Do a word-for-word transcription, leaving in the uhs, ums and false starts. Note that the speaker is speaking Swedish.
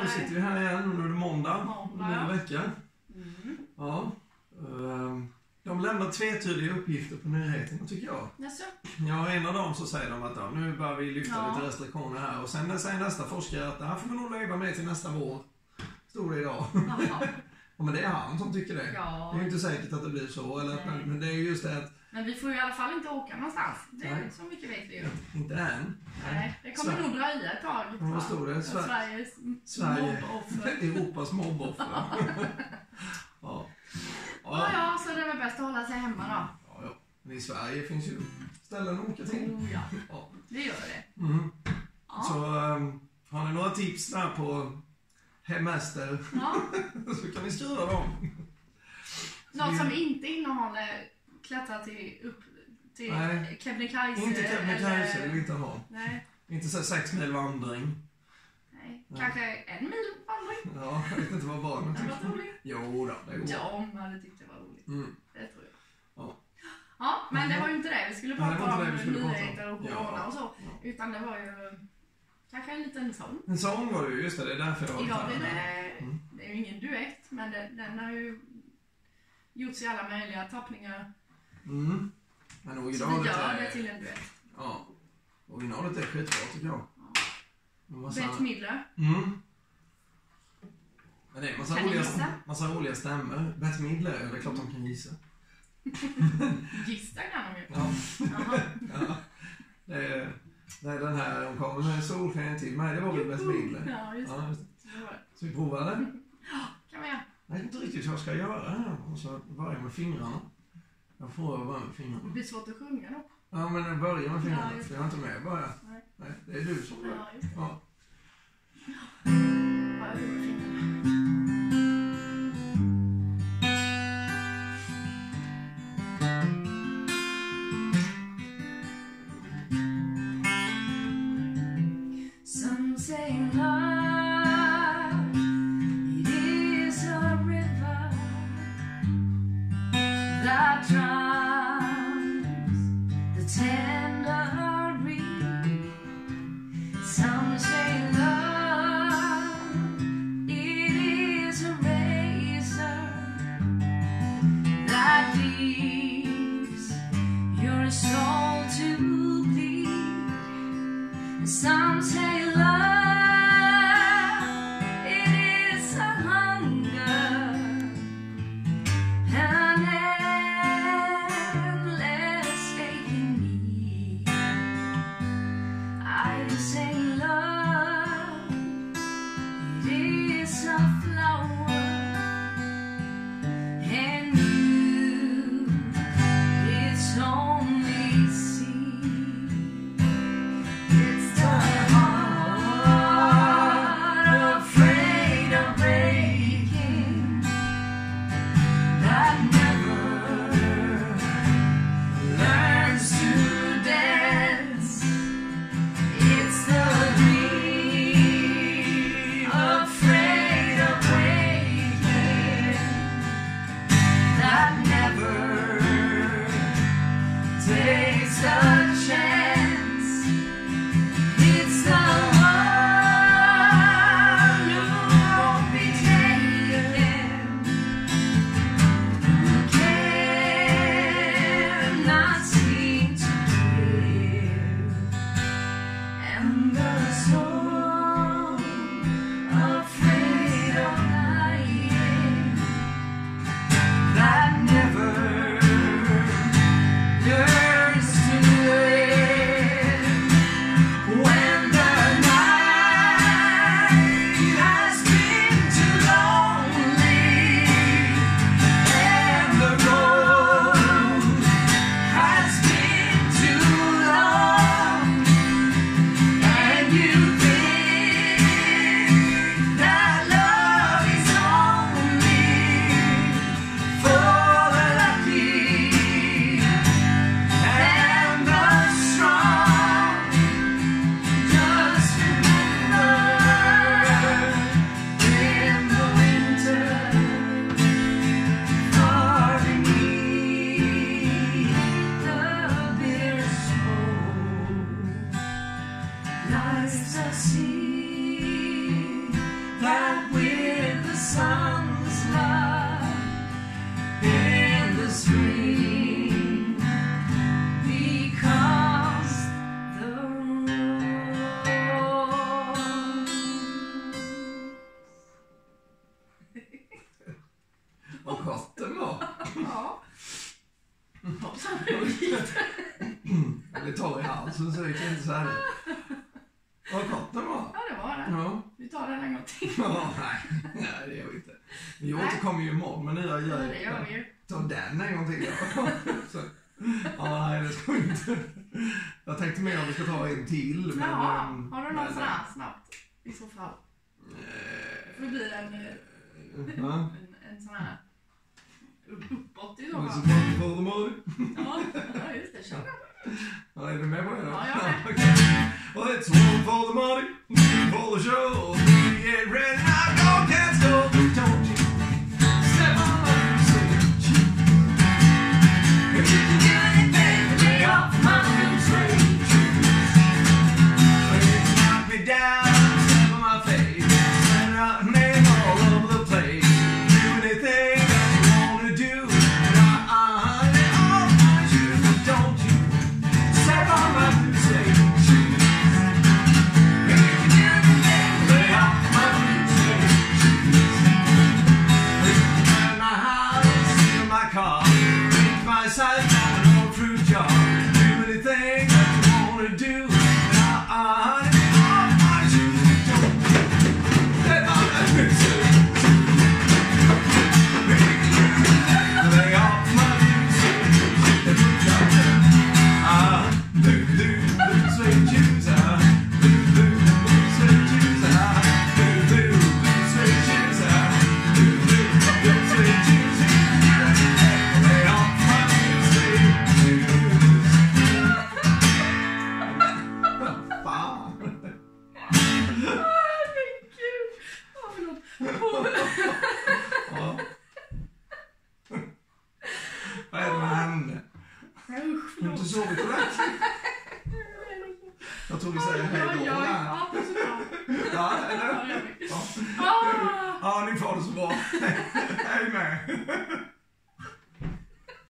nu sitter vi här igen. Nu är det måndag. Måndag. Nu är det vecka. Mm. Ja. Um, de lämnar tvetydiga uppgifter på nyheterna, tycker jag. Jaså? Ja, en av dem så säger de att ja, nu börjar vi lyfta Ja. lite restriktioner här. Och sen säger nästa forskare att det här får vi nog leva med till nästa vår. Stod det idag. Jaha. Ja, men det är han som tycker det. Ja. Det är ju inte säkert att det blir så. Eller, Nej. men det är ju just det att... Men vi får ju i alla fall inte åka någonstans. Det är Nej. så mycket vet vi ju. Inte än. Nej, det kommer Sverige. nog dröja ett tag. Ja, vad stod det? Sver- Sveriges Sverige. mobboffer. Europas mobboffer. ja. Ja, ja, så det är väl bäst att hålla sig hemma då. Ja, ja. Men i Sverige finns ju ställen att åka till. Oh, ja, Ja. det gör det. Mm. Ja. Så um, har ni några tips där på hemester Ja. så kan ni skriva dem. Något som inte innehåller klättra till upp till Nej. Kebnekaise. Inte Kebnekaise eller- vill inte ha. Nej, Inte så sex mil vandring. nej. Nej. Kanske en mil vandring. Ja, jag vet inte vad barnen Det var tyckte. roligt. Jo då, det går. Ja, om hade tyckt det var roligt. Mm. Det tror jag. Ja. Ja, men det var ju inte det vi skulle Nej, det prata var inte om, det vi skulle prata om. nyheter och Ja. corona och så. Ja. Utan det var ju kanske en liten sång. En sång var det ju, just det, det är därför jag har Idag tagit blir den. det, Mm. det är ju ingen duett, men det, den har ju gjorts i alla möjliga tappningar. Mm. Men Så originalet vi gör är... det till en duett. Ja. Originalet är skitbra tycker jag. En massa- Bette Midler. Mm. Men det är massa Kan ni roliga, gissa? massa roliga stämmor. Bette Midler, det är klart de kan gissa. Gissa kan de ju. Ja. Jaha. Ja. Det är, det är den här, de kommer med solsken till mig, det var väl Bette Midler. Ja, just det. Ja, just det. Det var det. Så vi provar det. Kan vi göra. Jag vet inte riktigt hur jag ska göra här. Och så börja med fingrarna. Jag får börja med Det fingrarna. blir svårt att sjunga då. Ja, men jag börjar med fingrarna. Ja, just För jag är inte med bara. Nej. Nej, det är du som börjar. Ja, just det. Ja. Bara ut med fingrarna. Some say love, it is a river that drowns the tender reed. Some say love, it is a razor that leaves your soul to bleed. Some say love, it is a hunger, an endless aching need. I say love, it is a flower, and you, it's only seed. It's the heart afraid of breaking that never learns to dance. It's the dream afraid of breaking that never takes a chance. It's the one who won't be taken, who cannot seem to give, and the soul afraid of lying that never learns to live. When the night has been too lonely and the road has been too long, and you think that love is only for the lucky and the strong, just remember in the winter, far beneath the bitter smoke, lies the sea that with the sun's love in the spring becomes the rose. Vad gott det var. Ja. Hoppsan, det var lite. Det tar i halsen så det kan inte säga det. Vad gott det var. Ja, det var det. Ja. Vi tar den en gång till. Ja, nej, nej, det gör vi inte. Vi återkommer ju imorgon, men nu jag gör Ja, det gör vi ju. Ta den en gång till. Så. Ja, nej, det ska vi inte. Jag tänkte mer om vi ska ta en till. Men, Jaha, um, har du någon men, sån här snabbt? I så fall. Det blir en, ja. en, en sån här uppåt i så It's a fall. one for the money. Ja, ja, just det. Kör. Ja, är du med på det då? Ja, jag är med. Okay. Well, it's one for the money, two for the show. Get ready, now go, cats, go. Don't you step on my shoes. If you can do anything, lay off my blue suede shoes. If you knock me down, step on my face. Send out name all over the place. Do anything that you wanna do. And I, I lay off my shoes, but don't you step on my blue suede shoes. If you can do anything, lay off my blue suede shoes. Leave my house, steal my car, make myself an old fruit jar. Do anything that you wanna do. And I, I lay off my shoes, but don't you step on my blue suede shoes. Lay off my blue suede shoes. Ah, blue, blue, blue suede shoes. Ah, blue, blue, blue suede shoes. Ah, blue, blue, blue suede shoes. Ah, blue, blue, blue suede shoes. Lay off my blue suede shoes. Vad fan? Herregud. Åh, förlåt. Ja. Vad är det med henne? Usch, Har du förlåt. inte sovit ordentligt? Jag tror vi säger hej då. Oj, oj, oj. där. Ja, puss och kram. Ja, Ja, eller? det gör vi. Ja. Ah! Ja, ni får det så bra. Hej med.